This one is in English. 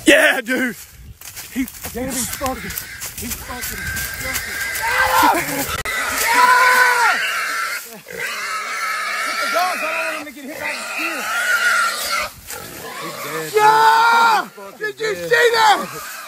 Yeah, dude. He's fucking. He's fucking. Hit the dogs. I don't want him to get hit by the steer. He's dead. Yeah! Did you see that?